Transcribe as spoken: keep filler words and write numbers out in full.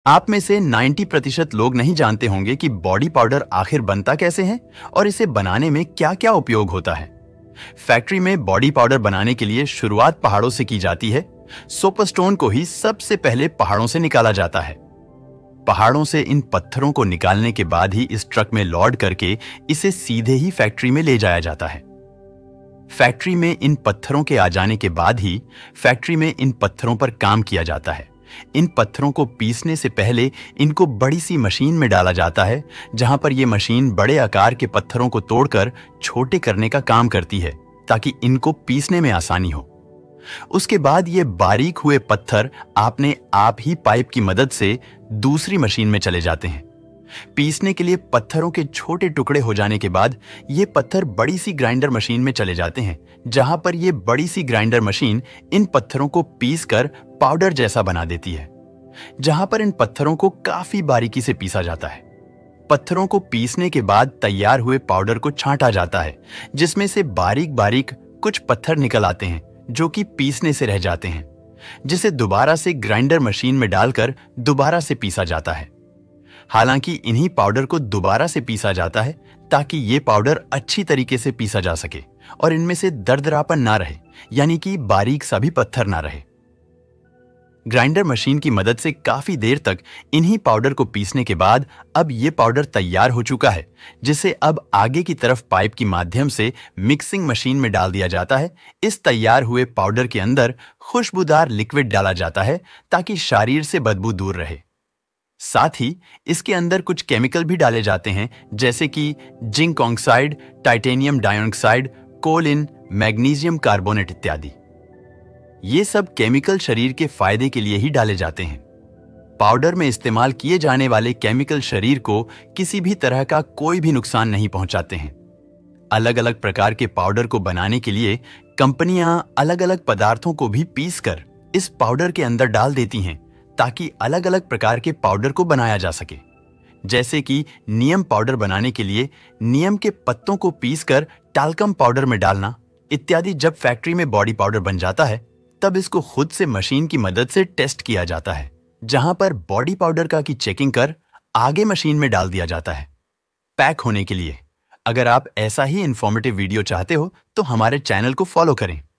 आप में से नब्बे प्रतिशत लोग नहीं जानते होंगे कि बॉडी पाउडर आखिर बनता कैसे है और इसे बनाने में क्या-क्या उपयोग होता है। फैक्ट्री में बॉडी पाउडर बनाने के लिए शुरुआत पहाड़ों से की जाती है। सोपस्टोन को ही सबसे पहले पहाड़ों से निकाला जाता है। पहाड़ों से इन पत्थरों को निकालने के बाद ही इस ट्रक में लोड करके इसे सीधे ही फैक्ट्री में ले जाया जाता है। फैक्ट्री में इन पत्थरों के आ जाने के बाद ही फैक्ट्री में इन पत्थरों पर काम किया जाता है। इन पत्थरों को पीसने से पहले इनको बड़ी सी मशीन में डाला जाता है, जहां पर यह मशीन बड़े आकार के पत्थरों को तोड़कर छोटे करने का काम करती है ताकि इनको पीसने में आसानी हो। उसके बाद ये बारीक हुए पत्थर आपने आप ही पाइप की मदद से दूसरी मशीन में चले जाते हैं। पीसने के लिए पत्थरों के छोटे टुकड़े हो जाने के बाद ये पत्थर बड़ी सी ग्राइंडर मशीन में चले जाते हैं, जहां पर ये बड़ी सी ग्राइंडर मशीन इन पत्थरों को पीसकर पाउडर जैसा बना देती है, जहां पर इन पत्थरों को काफी बारीकी से पीसा जाता है। पत्थरों को पीसने के बाद तैयार हुए पाउडर को छांटा जाता है, जिसमें से बारीक बारीक कुछ पत्थर निकल आते हैं जो कि पीसने से रह जाते हैं, जिसे दोबारा से ग्राइंडर मशीन में डालकर दोबारा से पीसा जाता है। हालांकि इन्हीं पाउडर को दोबारा से पीसा जाता है ताकि ये पाउडर अच्छी तरीके से पीसा जा सके और इनमें से दरदरापन ना रहे, यानी कि बारीक सा भी पत्थर ना रहे। ग्राइंडर मशीन की मदद से काफी देर तक इन्हीं पाउडर को पीसने के बाद अब ये पाउडर तैयार हो चुका है, जिसे अब आगे की तरफ पाइप के माध्यम से मिक्सिंग मशीन में डाल दिया जाता है। इस तैयार हुए पाउडर के अंदर खुशबूदार लिक्विड डाला जाता है ताकि शरीर से बदबू दूर रहे। साथ ही इसके अंदर कुछ केमिकल भी डाले जाते हैं, जैसे कि zinc oxide, titanium dioxide, kaolin, magnesium carbonate इत्यादि। ये सब केमिकल शरीर के फायदे के लिए ही डाले जाते हैं। पाउडर में इस्तेमाल किए जाने वाले केमिकल शरीर को किसी भी तरह का कोई भी नुकसान नहीं पहुंचाते हैं। अलग अलग प्रकार के पाउडर को बनाने के लिए कंपनियां अलग अलग पदार्थों को भी पीसकर इस पाउडर के अंदर डाल देती हैं ताकि अलग अलग प्रकार के पाउडर को बनाया जा सके। जैसे कि नीम पाउडर बनाने के लिए नीम के पत्तों को पीसकर टाल्कम पाउडर में डालना इत्यादि। जब फैक्ट्री में बॉडी पाउडर बन जाता है तब इसको खुद से मशीन की मदद से टेस्ट किया जाता है, जहां पर बॉडी पाउडर का की चेकिंग कर आगे मशीन में डाल दिया जाता है पैक होने के लिए। अगर आप ऐसा ही इंफॉर्मेटिव वीडियो चाहते हो तो हमारे चैनल को फॉलो करें।